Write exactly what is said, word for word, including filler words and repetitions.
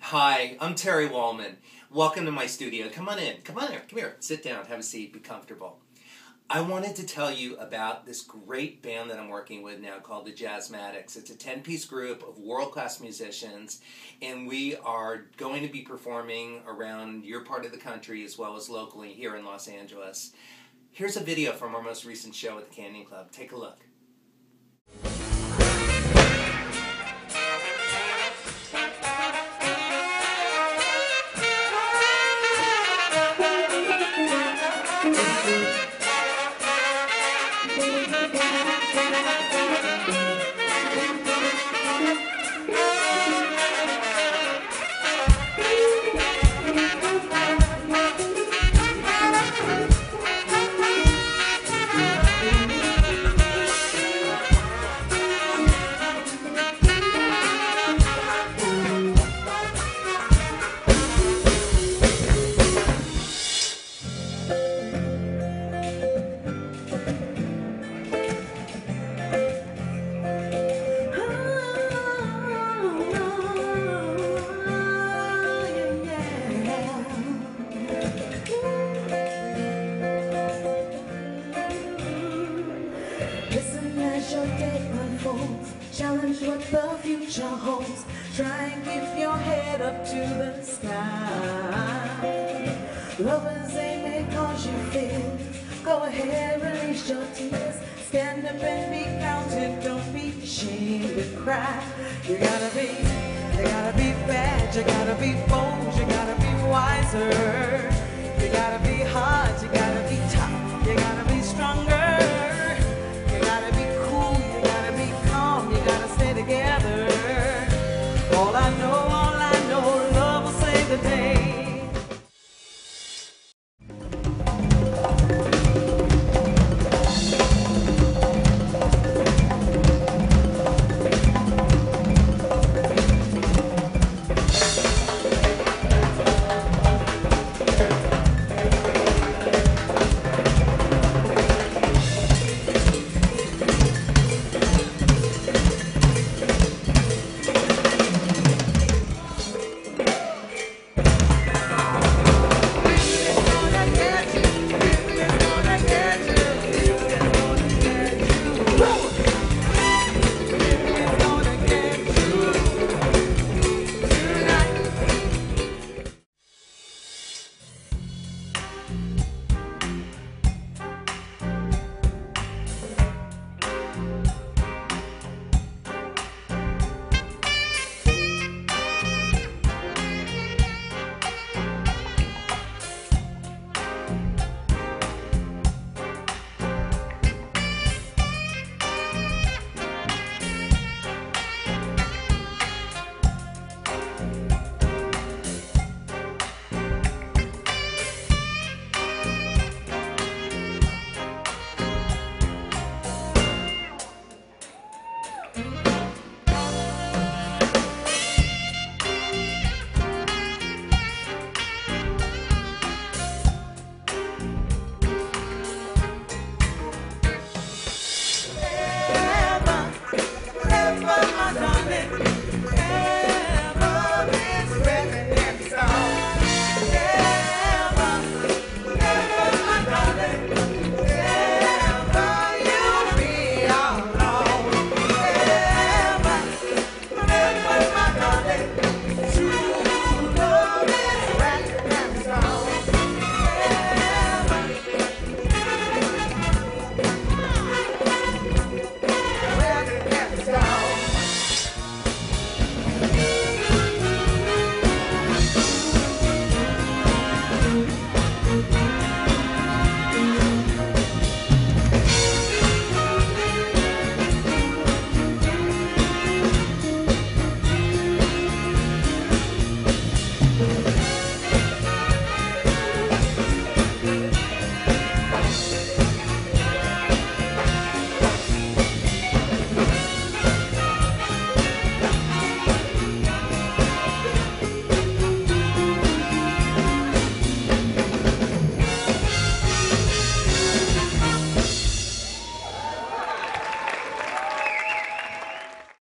Hi, I'm Terry Wollman. Welcome to my studio. Come on in. Come on here. Come here. Sit down. Have a seat. Be comfortable. I wanted to tell you about this great band that I'm working with now called the Jazzmatics. It's a ten-piece group of world-class musicians, and we are going to be performing around your part of the country as well as locally here in Los Angeles. Here's a video from our most recent show at the Canyon Club. Take a look. Your day unfolds, challenge what the future holds. Try and keep your head up to the sky. Lovers, they may cause you fears. Go ahead, release your tears. Stand up and be counted. Don't be ashamed to cry. You gotta be, you gotta be bad. You gotta be bold. You gotta be wiser.